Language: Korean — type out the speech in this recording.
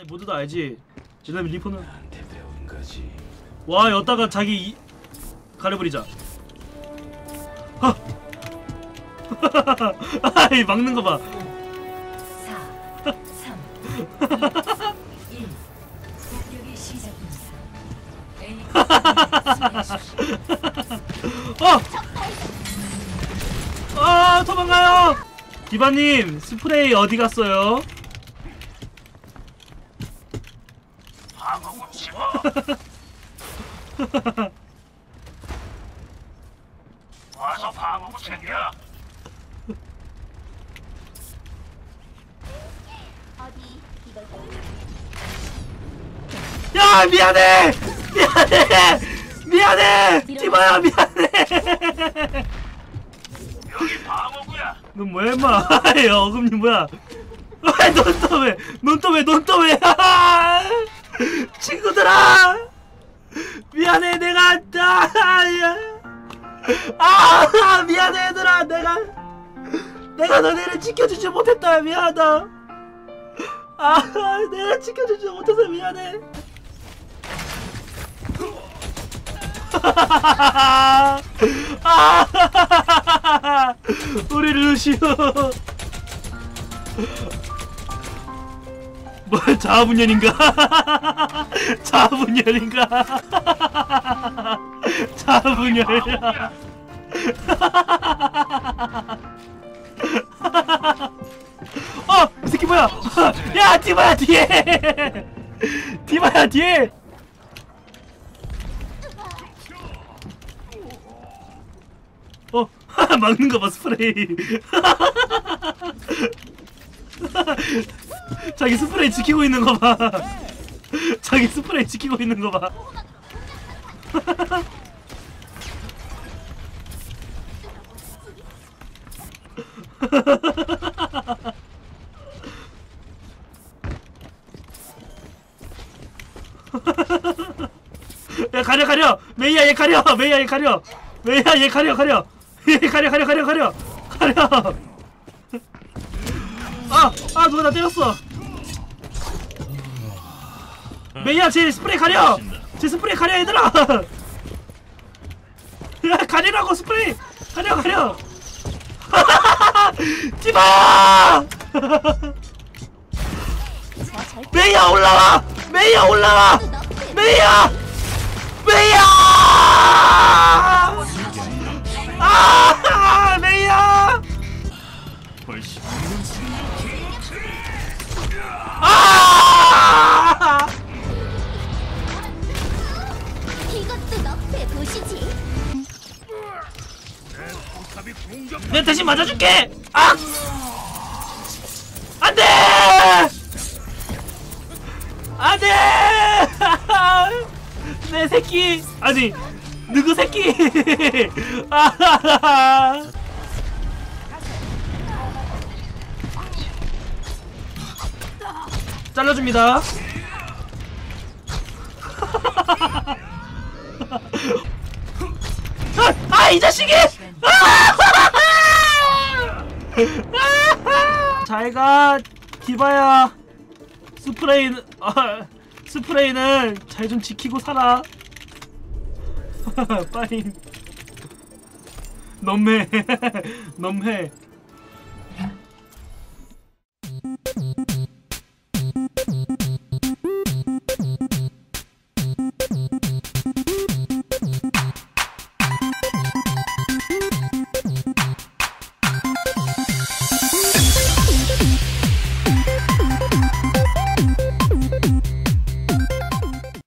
모두 다 알지. 왜냐면 리퍼는 와 여기다가 자기 가려버리자. 아이 막는 거 봐. 4, 3, 2, 1. 공격이 시작됩니다. A 도망가요. 디바님 스프레이 어디 갔어요? 와서 방어구 챙겨. 야 미안해 미안해 디바야 미안해. 여기 방어구야. 넌 뭐야 임마. 어금니 뭐야. 넌 또 왜 친구들아 미안해. 내가 미안해 얘들아. 내가 너네를 지켜주지 못했다. 미안하다. 내가 지켜주지 못해서 미안해. 우리 루시오. 뭐 자아분열인가? 자아분열이야. 이 새끼 뭐야? 야 디바야 뒤에. 디바야 뒤에. 막는 거 봐 스프레이. 자기 스프레이 지키고 있는 거 봐. 자기 스프레이 지키고 있는 거 봐. 야 가려. 메이야 얘 가려. 메이야 얘 가려. 누가 나 때렸어. 메이야 제 스프레이 가려. 얘들아. 야 가리라고 스프레이. 가려. 디바야. 메이야 올라와. 메이야. 메이야. 이것도 너의 도시지. 내가 대신 맞아줄게. 안돼. 내 새끼. 아니 누구 새끼. 잘라줍니다. 이 자식이. 잘가 디바야. 스프레이는 잘 좀 지키고 살아. 빠잉. 너무해.